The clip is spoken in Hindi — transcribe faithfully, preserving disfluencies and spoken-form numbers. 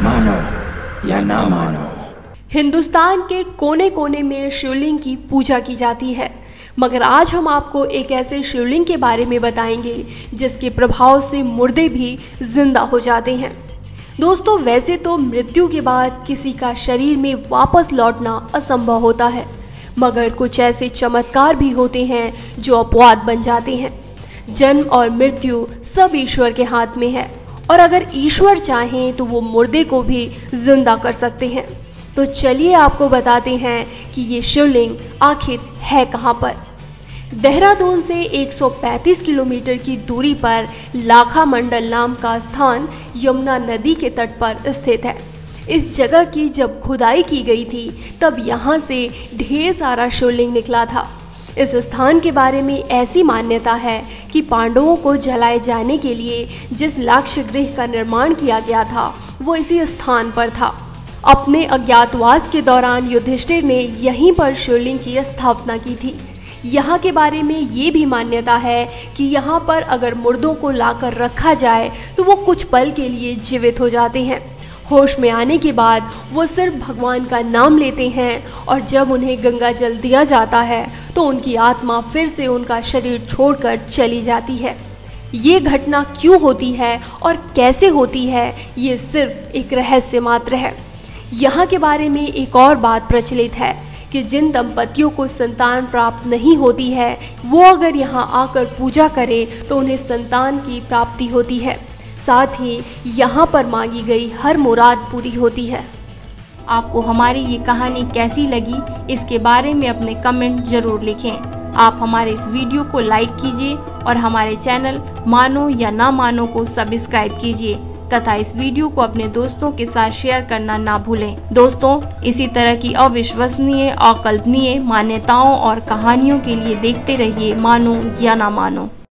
मानो या ना मानो, हिंदुस्तान के कोने कोने में शिवलिंग की पूजा की जाती है, मगर आज हम आपको एक ऐसे शिवलिंग के बारे में बताएंगे जिसके प्रभाव से मुर्दे भी जिंदा हो जाते हैं। दोस्तों, वैसे तो मृत्यु के बाद किसी का शरीर में वापस लौटना असंभव होता है, मगर कुछ ऐसे चमत्कार भी होते हैं जो अपवाद बन जाते हैं। जन्म और मृत्यु सब ईश्वर के हाथ में है, और अगर ईश्वर चाहें तो वो मुर्दे को भी जिंदा कर सकते हैं। तो चलिए आपको बताते हैं कि ये शिवलिंग आखिर है कहाँ पर। देहरादून से एक सौ पैंतीस किलोमीटर की दूरी पर लाखा मंडल नाम का स्थान यमुना नदी के तट पर स्थित है। इस जगह की जब खुदाई की गई थी तब यहाँ से ढेर सारा शिवलिंग निकला था। इस स्थान के बारे में ऐसी मान्यता है कि पांडवों को जलाए जाने के लिए जिस लाक्ष गृह का निर्माण किया गया था वो इसी स्थान पर था। अपने अज्ञातवास के दौरान युधिष्ठिर ने यहीं पर शिवलिंग की स्थापना की थी। यहाँ के बारे में ये भी मान्यता है कि यहाँ पर अगर मुर्दों को लाकर रखा जाए तो वो कुछ पल के लिए जीवित हो जाते हैं। होश में आने के बाद वो सिर्फ भगवान का नाम लेते हैं, और जब उन्हें गंगा जल दिया जाता है तो उनकी आत्मा फिर से उनका शरीर छोड़कर चली जाती है। ये घटना क्यों होती है और कैसे होती है, ये सिर्फ एक रहस्य मात्र है। यहाँ के बारे में एक और बात प्रचलित है कि जिन दंपतियों को संतान प्राप्त नहीं होती है वो अगर यहाँ आकर पूजा करें तो उन्हें संतान की प्राप्ति होती है। साथ ही यहाँ पर मांगी गई हर मुराद पूरी होती है। आपको हमारी ये कहानी कैसी लगी, इसके बारे में अपने कमेंट जरूर लिखें। आप हमारे इस वीडियो को लाइक कीजिए और हमारे चैनल मानो या ना मानो को सब्सक्राइब कीजिए तथा इस वीडियो को अपने दोस्तों के साथ शेयर करना ना भूलें। दोस्तों, इसी तरह की अविश्वसनीय, अकल्पनीय मान्यताओं और कहानियों के लिए देखते रहिए मानो या ना मानो।